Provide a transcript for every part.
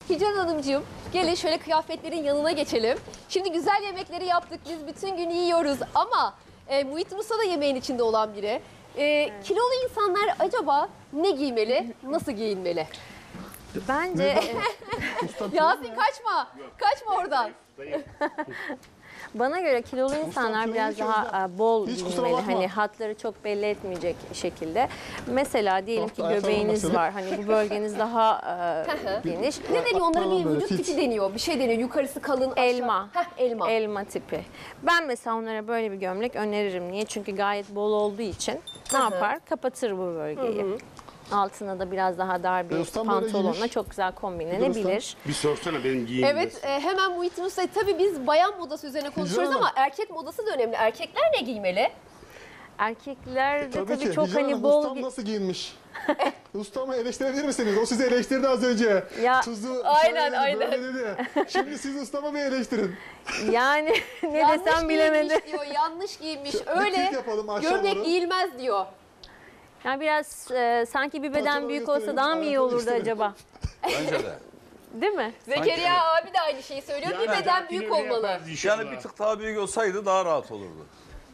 Hicran Hanımcığım, gelin şöyle kıyafetlerin yanına geçelim. Şimdi güzel yemekleri yaptık, biz bütün gün yiyoruz ama Muhittin Usta da yemeğin içinde olan biri. Kilolu insanlar acaba ne giymeli, nasıl giyinmeli? Bence Yasin kaçma, kaçma oradan. bana göre kilolu insanlar biraz daha bol Hiç kusura giyinmeli. bakma. Hani hatları çok belli etmeyecek şekilde. Mesela diyelim ki Ayaklarına göbeğiniz basılı. var. Hani bu bölgeniz daha geniş. Ne deniyor onlara, Tamam, bir böyle vücut fit. tipi deniyor, bir şey deniyor. Yukarısı kalın, aşağı. Elma. Elma. Elma tipi. Ben mesela onlara böyle bir gömlek öneririm. Niye? Çünkü gayet bol olduğu için ne yapar? Kapatır bu bölgeyi. Altına da biraz daha dar bir Ustam böyle pantolonla giymiş. çok güzel kombinlenebilir. Bir sorsana benim giyimim. Evet, hemen Muhittin Usta. Tabii biz bayan modası üzerine konuşuyoruz Hicran ama erkek modası da önemli. Erkekler ne giymeli? Erkekler de tabii ki. çok Hicran hani Hanım, bol... ustam nasıl giyinmiş? Ustamı eleştirebilir misiniz? O sizi eleştirdi az önce. Ya, Tuzu aynen, şöyle dedi, aynen. böyle dedi. Şimdi siz ustamı bir eleştirin. Yani ne Yanlış desem giyinmiş bilemedim. diyor, yanlış giymiş. Bir Öyle klik yapalım aşağı gömlek doğru. giyilmez diyor. Yani biraz sanki bir beden Pantolonu büyük olsa gösterelim, daha mı iyi ayakları olurdu gösterelim. acaba? Bence de. Değil mi? Zekeriya abi de aynı şeyi söylüyor. Bir beden büyük olmalı. Yani bir tık daha büyük olsaydı daha rahat olurdu.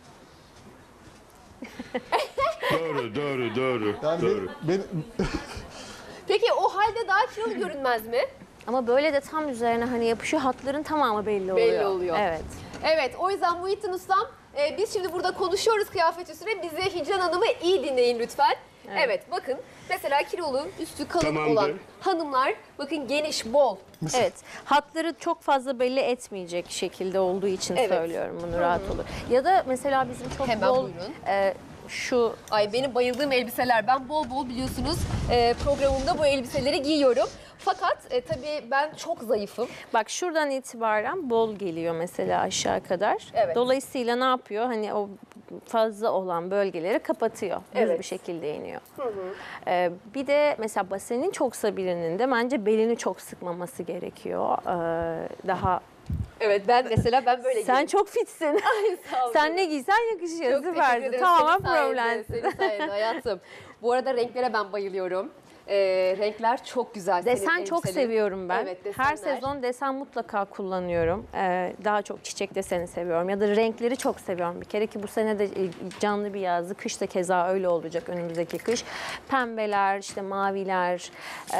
Doğru. Yani ben Peki o halde daha kilolu görünmez mi? Ama böyle de tam üzerine hani yapışıyor, hatların tamamı belli oluyor. Belli oluyor. Evet. Evet, o yüzden Muhittin Ustam, biz şimdi burada konuşuyoruz kıyafet üstüne. Bize Hicran Hanım'ı iyi dinleyin lütfen. Evet, bakın mesela kilolu, üstü kalın Tamamdır. olan hanımlar bakın geniş, bol. Evet. Hatları çok fazla belli etmeyecek şekilde olduğu için Evet. söylüyorum bunu, rahat olur. Ya da mesela bizim çok Hemen bol buyurun. şu Ay benim bayıldığım elbiseler. Ben bol bol biliyorsunuz programımda bu elbiseleri giyiyorum. Fakat tabii ben çok zayıfım. bak şuradan itibaren bol geliyor mesela aşağı kadar. Evet. Dolayısıyla ne yapıyor? Hani o fazla olan bölgeleri kapatıyor. Düz Evet. bir şekilde iniyor. Bir de mesela basenin çoksa birinin de bence belini çok sıkmaması gerekiyor. Daha Evet ben mesela ben böyle sen giyiyorum. çok fitsin. Ay, sağ olun. Sen ne giysen yakışıyor. Çok teşekkür Süpersin. ederim. Tamamen Senin sayende, problemsiz. Senin sayende hayatım. Bu arada renklere ben bayılıyorum. Renkler çok güzel. senin Desen çok elbiselerin. seviyorum ben. Evet, Her desenler. sezon desen mutlaka kullanıyorum. Daha çok çiçek deseni seviyorum. Ya da renkleri çok seviyorum. Bir kere ki bu sene de canlı bir yazdı. Kış da keza öyle olacak önümüzdeki kış. Pembeler, işte maviler,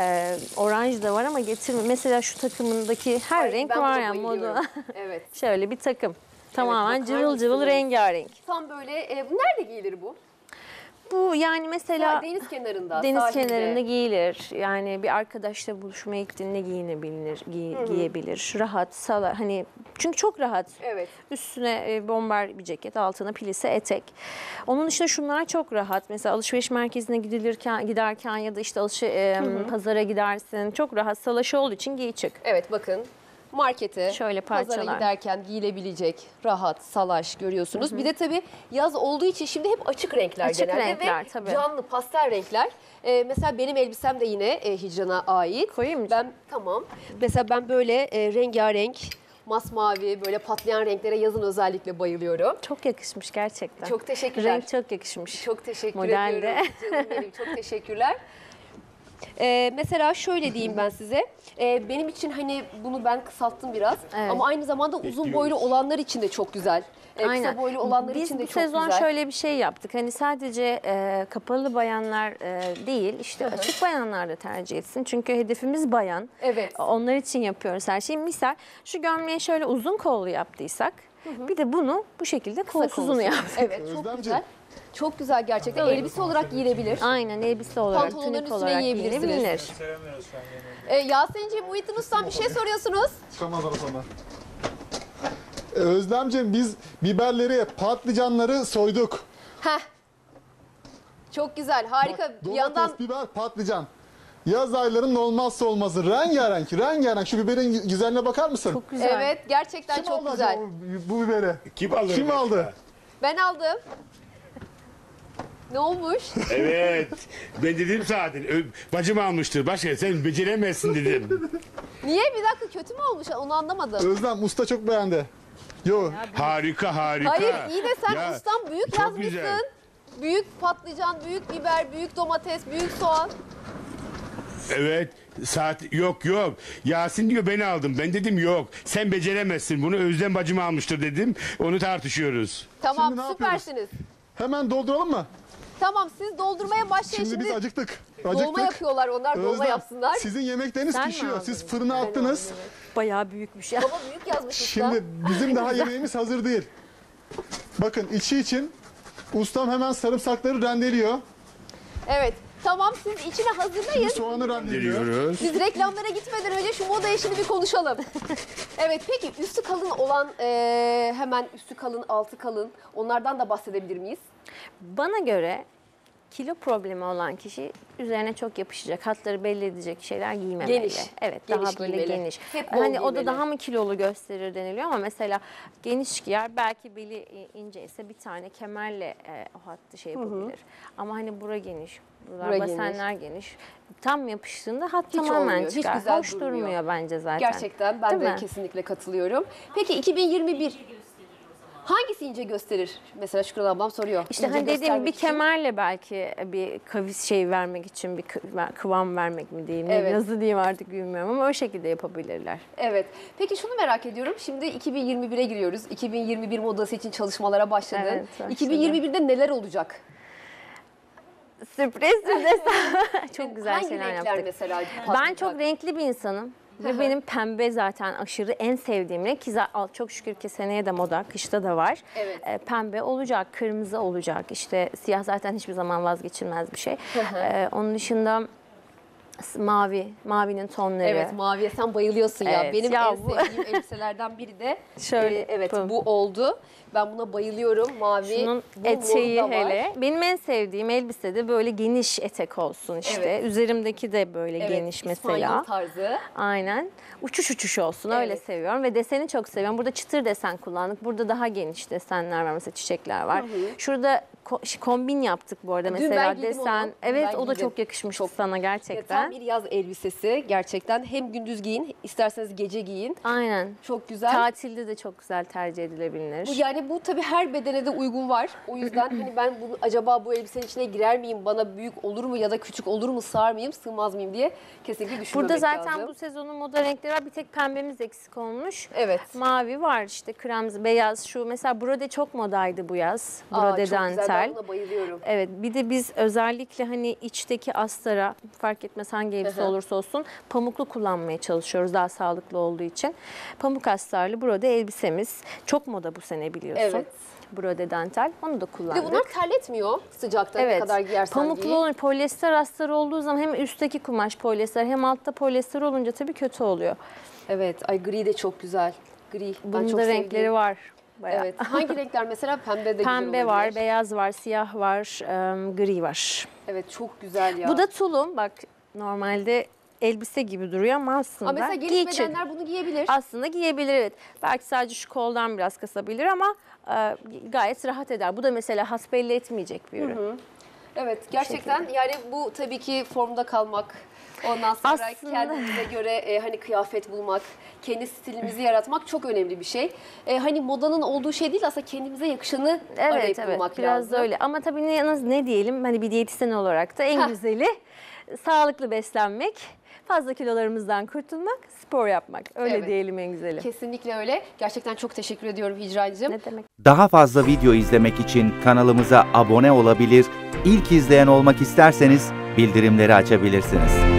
oranj da var ama getirme. Mesela şu takımındaki her Ay, renk ben var buna ya bayılıyorum. moda. Evet. Şöyle bir takım. Tamamen bakar cıvıl cıvıl mısınız? rengarenk. Tam böyle nerede giyilir bu? Bu yani mesela Deniz kenarında, deniz sahilde. kenarında giyilir. Yani bir arkadaşla buluşmaya gittiğinde giyinebilir, giyebilir. Rahat, salar. Hani çünkü çok rahat. Evet. Üstüne bomber bir ceket, altına plise etek. Onun dışında şunlar çok rahat. Mesela alışveriş merkezine giderken ya da işte pazara gidersin. Çok rahat, salaşı olduğu için giy çık. Evet bakın. Markete, Şöyle pazara parçalar. giderken giyilebilecek rahat, salaş görüyorsunuz. Bir de tabii yaz olduğu için şimdi hep açık renkler Açık genelde renkler, ve tabii. canlı pastel renkler. Mesela benim elbisem de yine Hicran'a ait. Koyayım mı? Ben tamam. Mesela ben böyle rengarenk, masmavi, böyle patlayan renklere yazın özellikle bayılıyorum. Çok yakışmış gerçekten. Çok teşekkürler. Renk çok yakışmış. Çok teşekkür Modelde. ediyorum. Canım benim, çok teşekkürler. Mesela şöyle diyeyim ben size. Benim için hani bunu ben kısalttım biraz. Evet. Ama aynı zamanda uzun boylu olanlar için de çok güzel. Kısa boylu olanlar Biz için de bu çok sezon güzel. şöyle bir şey yaptık. Hani sadece kapalı bayanlar değil, işte açık bayanlar da tercih etsin. Çünkü hedefimiz bayan. Evet. Onlar için yapıyoruz her şeyi. Misal şu gömleği şöyle uzun kollu yaptıysak, bir de bunu bu şekilde kolsuzunu kollusu. yaptık. Evet çok Özlemciğim. güzel. Çok güzel gerçekten. Elbise olarak giyilebilir. Aynen, elbise olarak, Pantolonların tunik üstüne olarak giyebilirsiniz. giyilebilir. Yasenciğim, Muhittin Ustam bir şey soruyorsunuz. çıkamaz arasında. Özlemciğim biz biberleri, patlıcanları soyduk. Heh. Çok güzel, harika. Bir Domates, yandan biber, patlıcan. Yaz aylarının olmazsa olmazı. Rengarenk, rengarenk. Şu biberin güzelliğine bakar mısın? Çok güzel. evet gerçekten Kim çok aldı güzel. acaba bu biberi? Kim alır? Kim aldı? Ben aldım. Ne olmuş? Evet. Ben dedim zaten. Bacım almıştır. Başka sen beceremezsin dedim. Niye? Bir dakika, kötü mü olmuş? Onu anlamadım. Özlem usta çok beğendi. Yo, Harika. Hayır, iyi de sen Ya, ustam büyük çok yazmışsın. güzel. Büyük patlıcan, büyük biber, büyük domates, büyük soğan. Evet. Saat yok. Yasin diyor beni aldım. Ben dedim yok. Sen beceremezsin. Bunu Özlem bacım almıştır dedim. Onu tartışıyoruz. Tamam Şimdi ne yapıyoruz? süpersiniz. Hemen dolduralım mı? Tamam siz doldurmaya başlayın. Şimdi biz acıktık. dolma yapıyorlar onlar dolma Özlem, yapsınlar. sizin yemekleriniz Sen mi pişiyor. aldın? Siz fırına attınız. Bayağı büyükmüş ya. Baba büyük yazmış usta. Şimdi bizim daha yemeğimiz hazır değil. Bakın içi için ustam hemen sarımsakları rendeliyor. Evet. Tamam siz içine hazırlayın. Soğanı rendeliyor. Biliyoruz. Biz reklamlara gitmeden önce şu moda işini bir konuşalım. Evet peki üstü kalın olan hemen üstü kalın altı kalın onlardan da bahsedebilir miyiz? Bana göre kilo problemi olan kişi üzerine çok yapışacak, hatları belli edecek şeyler giymemeli. Geniş. Evet, Geniş daha böyle giymeli. geniş. Hep bol Hani o da giymeli. daha mı kilolu gösterir deniliyor ama mesela geniş giyer, belki beli ince ise bir tane kemerle o hattı şey yapabilir. Ama hani bura geniş, Bura buralar geniş. basenler geniş. Tam yapıştığında hat Hiç tamamen olmuyor, hiç çıkar. güzel Hoş durmuyor. durmuyor bence zaten. Gerçekten ben Değil de mi? kesinlikle katılıyorum. Peki 2021 hangisi ince gösterir? Mesela Şükran ablam soruyor. İşte İnce hani dediğim göstermek bir için. kemerle belki bir kavis şey vermek için bir kıvam vermek mi diyeyim, Evet. nasıl diyeyim artık bilmiyorum ama o şekilde yapabilirler. Evet. Peki şunu merak ediyorum. Şimdi 2021'e giriyoruz. 2021 modası için çalışmalara başladın. Evet, başladım. 2021'de neler olacak? Sürpriz mi desem? Çok güzel Hangi şeyler renkler yaptık. mesela? Ben patlayacak? çok renkli bir insanım. Ve benim pembe zaten aşırı en sevdiğim renk ki çok şükür ki seneye de moda, kışta da var. Evet. Pembe olacak, kırmızı olacak, işte siyah zaten hiçbir zaman vazgeçilmez bir şey. Onun dışında mavinin tonları. Evet maviye sen bayılıyorsun ya. Evet, Benim ya en bu- sevdiğim elbiselerden biri de Şöyle, evet bu. bu oldu. Ben buna bayılıyorum. Mavi. Şunun bu eteği moru da var. hele. Benim en sevdiğim elbise de böyle geniş etek olsun işte. Evet. Üzerimdeki de böyle Evet, geniş mesela. İspanyol tarzı. Aynen. Uçuş olsun öyle Evet. seviyorum ve deseni çok seviyorum. Burada çıtır desen kullandık. Burada daha geniş desenler var mesela çiçekler var. Şurada kombin yaptık bu arada Dün ben mesela giydim desen. onu. Dün Evet ben o da giydim. çok yakışmıştı Çok. sana Ya, gerçekten. tam bir yaz elbisesi gerçekten. Hem gündüz giyin, isterseniz gece giyin. Aynen. Çok güzel. Tatilde de çok güzel tercih edilebilir. Bu tabii her bedene de uygun var. O yüzden hani ben acaba bu elbisenin içine girer miyim? Bana büyük olur mu ya da küçük olur mu? Sığar mıyım, sığmaz mıyım diye kesinlikle düşünmemek Burada zaten lazım. bu sezonun moda renkleri var. Bir tek pembemiz eksik olmuş. Evet. Mavi var işte kırmızı, beyaz şu. Mesela brode çok modaydı bu yaz. Aa, Brode çok güzel. Ben dantel. buna bayılıyorum. Evet bir de biz özellikle hani içteki astara fark etmez hangi elbise olursa olsun pamuklu kullanmaya çalışıyoruz daha sağlıklı olduğu için. Pamuk astarlı brode elbisemiz çok moda bu sene biliyorsun. Evet. Brode dantel onu da Bir kullandık. de bunlar terletmiyor sıcakta ne kadar giyersen Pamuklu giy. olunca polyester astarı olduğu zaman hem üstteki kumaş polyester hem altta polyester olunca tabii kötü oluyor. Evet. Ay gri de çok güzel. Gri. Ben Bunun çok da sevdiğim. renkleri var. Bayağı. Evet. Hangi renkler mesela? Pembe de güzel Pembe var, olabilir. beyaz var, siyah var, gri var. Evet çok güzel ya. Bu da tulum. Bak normalde elbise gibi duruyor ama aslında Ama mesela giy geniş bedenler bunu giyebilir. aslında giyebilir evet. Belki sadece şu koldan biraz kasabilir ama gayet rahat eder. Bu da mesela has belli etmeyecek bir ürün. Evet gerçekten yani bu tabii ki formda kalmak. Ondan sonra Aslında- kendimize göre hani kıyafet bulmak, kendi stilimizi yaratmak çok önemli bir şey. Hani modanın olduğu şey değil aslında kendimize yakışanı arayıp Evet bulmak biraz lazım. da öyle. Ama tabii ne diyelim hani bir diyetisyen olarak da en Heh. güzeli sağlıklı beslenmek, fazla kilolarımızdan kurtulmak, spor yapmak. Öyle Evet. diyelim en güzeli. Kesinlikle öyle. Gerçekten çok teşekkür ediyorum Hicracığım. Ne demek? Daha fazla video izlemek için kanalımıza abone olabilir, ilk izleyen olmak isterseniz bildirimleri açabilirsiniz.